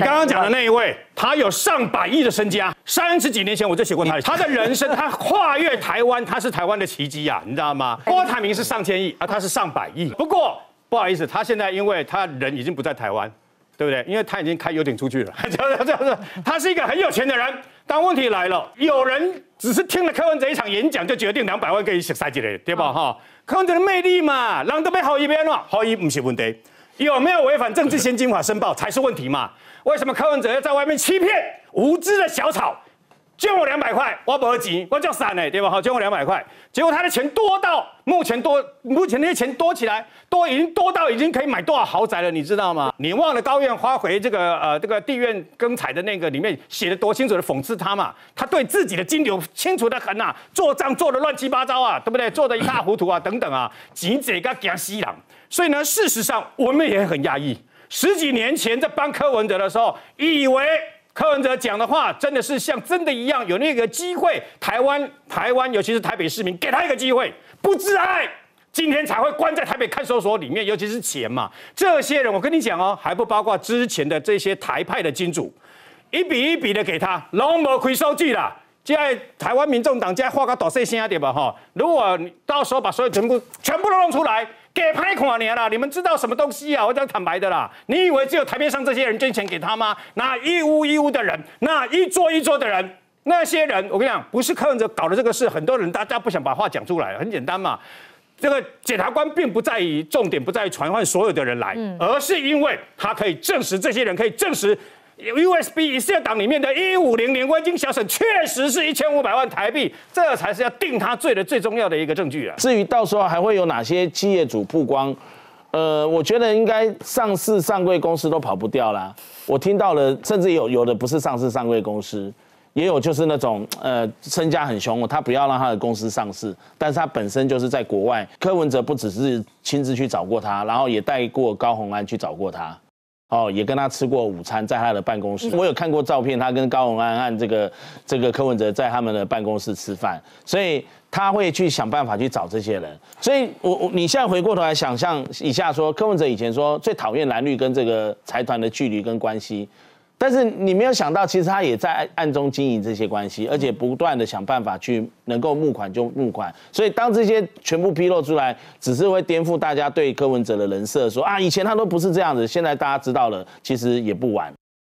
刚刚讲的那一位，他有上百亿的身家，30几年前我就写过他的人生，他跨越台湾，他是台湾的奇迹啊，你知道吗？郭台铭是上千亿，他是上百亿。不过不好意思，他现在因为他人已经不在台湾，对不对？因为他已经开游艇出去了，他是一个很有钱的人。但问题来了，有人只是听了柯文哲一场演讲就决定200万可以塞进来，对吧？哈，柯文哲的魅力嘛，人都被好一边了，好一不是问题。有没有违反政治献金法申报才是问题嘛？为什么柯文哲要在外面欺骗无知的小草？捐我200块，我没钱，我叫散嘞，对吧？好，捐我200块，结果他的钱多到目前那些钱多起来，已经多到已经可以买多少豪宅了，你知道吗？你忘了高院发回这个地院更采的那个里面写的多清楚的讽刺他嘛？他对自己的金流清楚的很啊，做账做的乱七八糟啊，对不对？做的一塌糊涂啊，等等啊，钱这个惊死人。所以呢，事实上我们也很压抑。10几年前在帮柯文哲的时候，以为柯文哲讲的话真的是像真的一样，有那个机会，台湾，尤其是台北市民，给他一个机会，不自爱，今天才会关在台北看守所里面，尤其是钱嘛，这些人我跟你讲哦，还不包括之前的这些台派的金主，一笔一笔的给他，拢没亏收据啦。现在台湾民众党现在画个大细声点吧哈，如果你到时候把所有全部都弄出来。给拍款你啦！你们知道什么东西啊？我讲坦白的啦，你以为只有台面上这些人捐钱给他吗？那一屋的人，那一桌的人，那些人，我跟你讲，不是柯文哲搞的这个事，很多人大家不想把话讲出来，很简单嘛。这个检察官并不在于重点，不在于传唤所有的人来，而是因为他可以证实这些人可以证实。USB 以色列党里面的150年温金小沈确实是1500万台币，这才是要定他罪的最重要的一个证据啊。 至于到时候还会有哪些企业主曝光，我觉得应该上市上柜公司都跑不掉啦。我听到了，甚至有的不是上市上柜公司，也有就是那种身家很凶，他不要让他的公司上市，但是他本身就是在国外。柯文哲不只是亲自去找过他，然后也带过高虹安去找过他。哦，也跟他吃过午餐，在他的办公室，我有看过照片，他跟高虹安和这个柯文哲在他们的办公室吃饭，所以他会去想办法去找这些人。所以你现在回过头来想象一下说，柯文哲以前说最讨厌蓝绿跟这个财团的距离跟关系。但是你没有想到，其实他也在暗中经营这些关系，而且不断的想办法去能够募款就募款。所以当这些全部披露出来，只是会颠覆大家对柯文哲的人设，说啊以前他都不是这样子，现在大家知道了，其实也不晚。